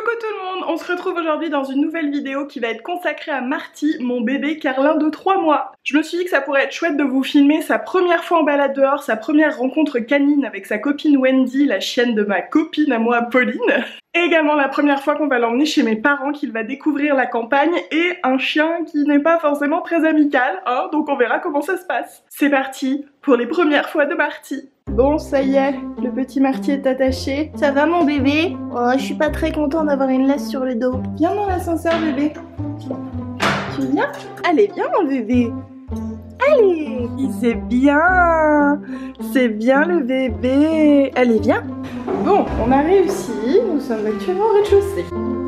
Coucou tout le monde, on se retrouve aujourd'hui dans une nouvelle vidéo qui va être consacrée à Marty, mon bébé Carlin de 3 mois. Je me suis dit que ça pourrait être chouette de vous filmer sa première fois en balade dehors, sa première rencontre canine avec sa copine Wendy, la chienne de ma copine à moi Pauline. Et également la première fois qu'on va l'emmener chez mes parents, qu'il va découvrir la campagne et un chien qui n'est pas forcément très amical, hein, donc on verra comment ça se passe. C'est parti pour les premières fois de Marty. Bon, ça y est, le petit Marty est attaché. Ça va mon bébé? Oh, je suis pas très content d'avoir une laisse sur le dos. Viens dans l'ascenseur bébé. Tu viens? Allez, viens mon bébé. Allez, c'est bien. C'est bien le bébé. Allez, viens. Bon, on a réussi. Nous sommes actuellement au rez-de-chaussée.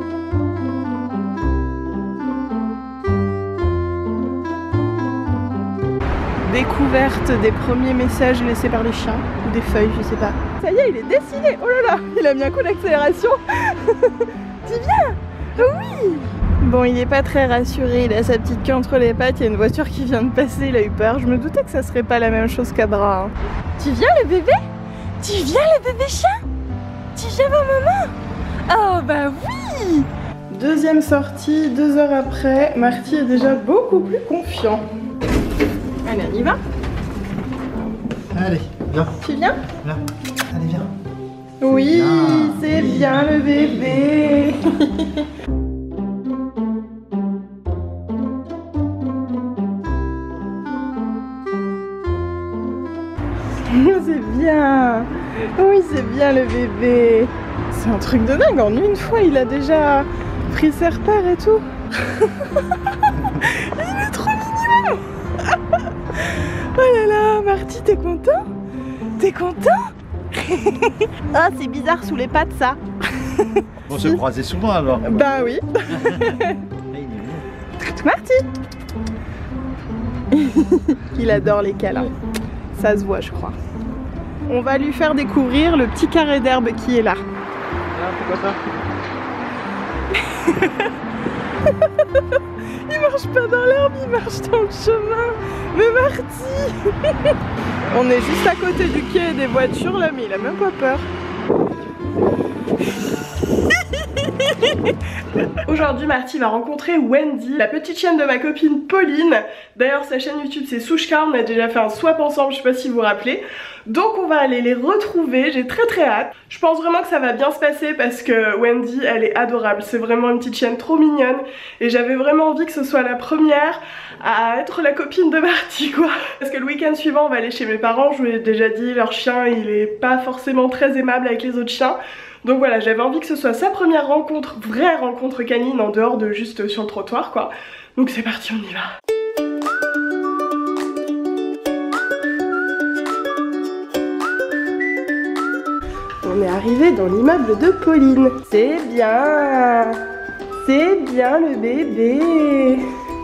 Découverte des premiers messages laissés par les chiens, ou des feuilles, je sais pas. Ça y est, il est dessiné. Oh là là, il a mis un coup d'accélération. Tu viens? Oui. Bon, il est pas très rassuré, il a sa petite queue entre les pattes, il y a une voiture qui vient de passer, il a eu peur. Je me doutais que ça serait pas la même chose qu'Abra. Hein. Tu viens le bébé? Tu viens le bébé chien? Tu viens voir maman? Oh bah oui. Deuxième sortie, 2 heures après, Marty est déjà beaucoup plus confiant. Allez, on y va? Allez, viens. Tu viens? Là. Allez, viens. Oui, c'est bien le bébé. C'est bien. Oui, c'est bien le bébé. C'est un truc de dingue. En une fois, il a déjà pris ses repères et tout. Il est trop mignon. Oh là là, Marty, t'es content? T'es content? Ah, c'est bizarre sous les pattes ça. On se croisait souvent alors. Bah oui. Marty. Il adore les câlins. Ça se voit, je crois. On va lui faire découvrir le petit carré d'herbe qui est là. Ah, c'est quoi ça? Il marche pas dans l'herbe, il marche dans le chemin. Mais Marty. On est juste à côté du quai et des voitures là, mais il a même pas peur. Aujourd'hui, Marty va rencontrer Wendy, la petite chienne de ma copine Pauline. D'ailleurs, sa chaîne YouTube c'est Souchka, on a déjà fait un swap ensemble, je sais pas si vous vous rappelez. Donc on va aller les retrouver, j'ai très hâte. Je pense vraiment que ça va bien se passer parce que Wendy, elle est adorable. C'est vraiment une petite chienne trop mignonne. Et j'avais vraiment envie que ce soit la première à être la copine de Marty, quoi. Parce que le week-end suivant, on va aller chez mes parents. Je vous l'ai déjà dit, leur chien, il est pas forcément très aimable avec les autres chiens. Donc voilà, j'avais envie que ce soit sa première rencontre, vraie rencontre canine, en dehors de juste sur le trottoir, quoi. Donc c'est parti, on y va. On est arrivé dans l'immeuble de Pauline. C'est bien. C'est bien le bébé.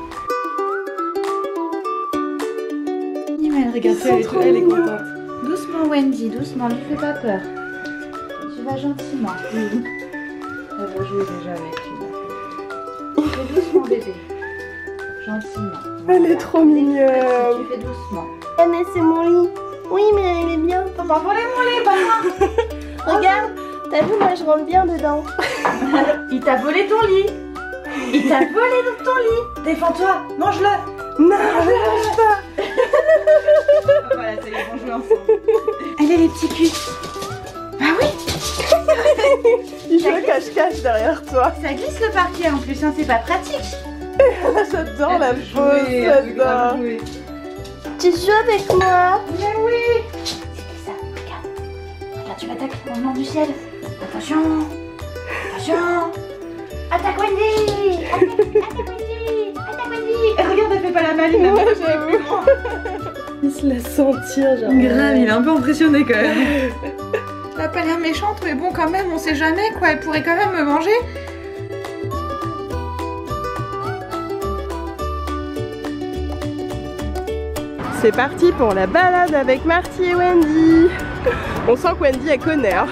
Regarde, Elle est contente. Doucement Wendy, doucement, ne fais pas peur. Tu vas gentiment. Oui. Elle va jouer déjà avec lui. Fais doucement bébé. Gentiment. Elle est trop mignonne. Tu fais doucement. Ah mais c'est mon lit. Oui mais elle est bien. Faut pas voler mon lit, papa. Regarde, t'as vu, moi je rentre bien dedans. Il t'a volé ton lit. Il t'a volé ton lit. Défends-toi, mange-le. Non, je ne mange pas. Voilà, ça y est, on joue ensemble. Allez les petits culs. Bah oui. Il joue cache-cache derrière toi. Ça glisse le parquet en plus, hein, c'est pas pratique. J'adore la pose, j'adore. Tu joues avec moi? Mais oui. C'est ça, regarde. Regarde, tu m'attaques au nom du ciel. Attention. Attention. Attaque Wendy. Attaque Wendy. Attaque Wendy. Et regarde, elle fait pas la maline. Ouais, j'avoue. Il se laisse sentir, genre. Grave, il est un peu impressionné quand même. Elle a pas l'air méchante, mais bon, quand même, on sait jamais quoi. Elle pourrait quand même me manger. C'est parti pour la balade avec Marty et Wendy. On sent que Wendy elle connaît. Hein.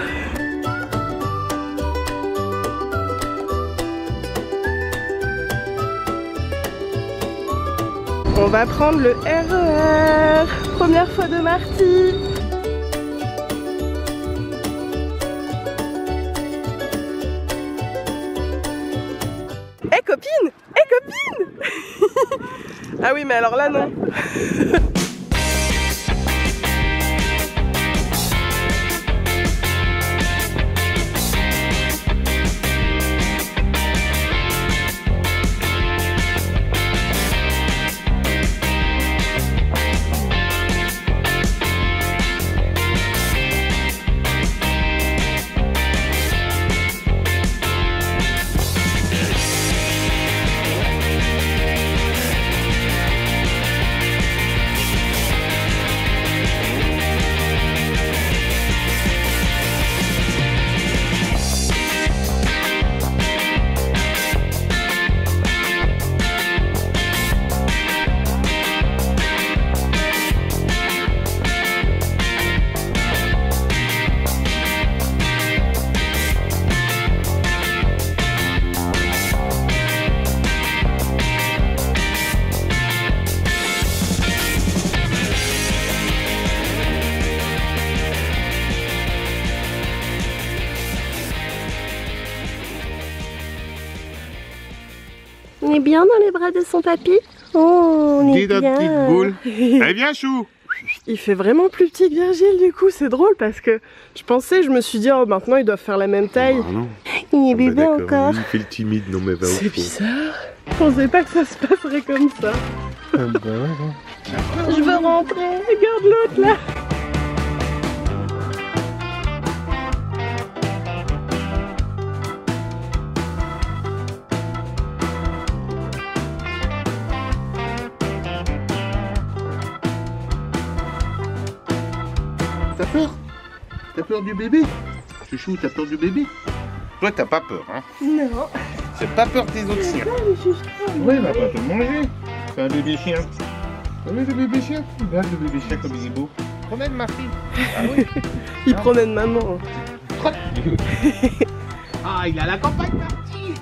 On va prendre le RER. Première fois de Marty. Eh copine! Eh copine! Ah oui, mais alors là, non. On est bien dans les bras de son papy. Oh, on est Dis bien. petite boule. Eh bien, chou. Il fait vraiment plus petit que Virgile du coup, c'est drôle parce que je me suis dit, oh maintenant ils doivent faire la même taille. Oh, non. Il est Ah, bah, bébé d'accord, encore. lui, il fait le timide, non mais va au C'est fond. bizarre. Je pensais pas que ça se passerait comme ça. Ah, bah, ouais. Je veux rentrer. Regarde l'autre là. T'as peur? T'as peur du bébé? Chouchou, t'as peur du bébé? Toi, t'as pas peur, hein? Non. C'est pas peur des autres chiens. Ouais, il va pas te manger. C'est un bébé chien. Vous avez le bébé chien? Regarde le bébé chien comme il est beau. Promène ma fille. Ah oui. Il promène maman. Trotte. Ah, il a la campagne partie.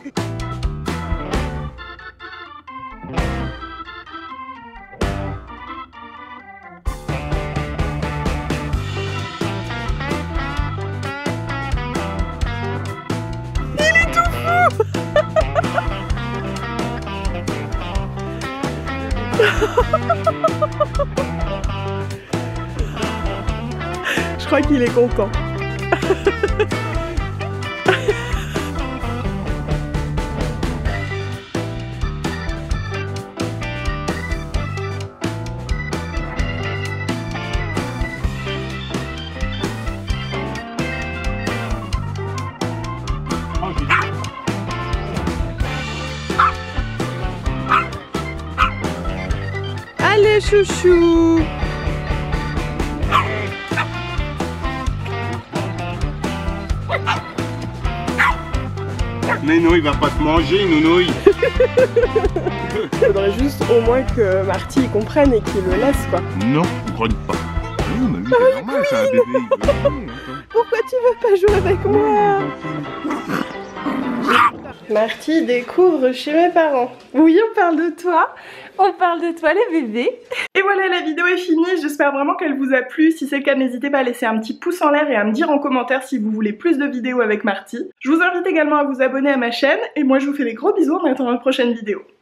Je crois qu'il est content. Allez chouchou. Mais non, il va pas te manger, nounouille. Il faudrait juste au moins que Marty comprenne et qu'il le laisse quoi. Non, il grogne pas. Non, mais lui, c'est normal, c'est un bébé. Il veut jouer, hein. Pourquoi tu veux pas jouer avec moi? Marty découvre chez mes parents. Oui, on parle de toi. On parle de toi, le bébé. Et voilà, la vidéo est finie. J'espère vraiment qu'elle vous a plu. Si c'est le cas, n'hésitez pas à laisser un petit pouce en l'air et à me dire en commentaire si vous voulez plus de vidéos avec Marty. Je vous invite également à vous abonner à ma chaîne. Et moi, je vous fais des gros bisous en attendant la prochaine vidéo.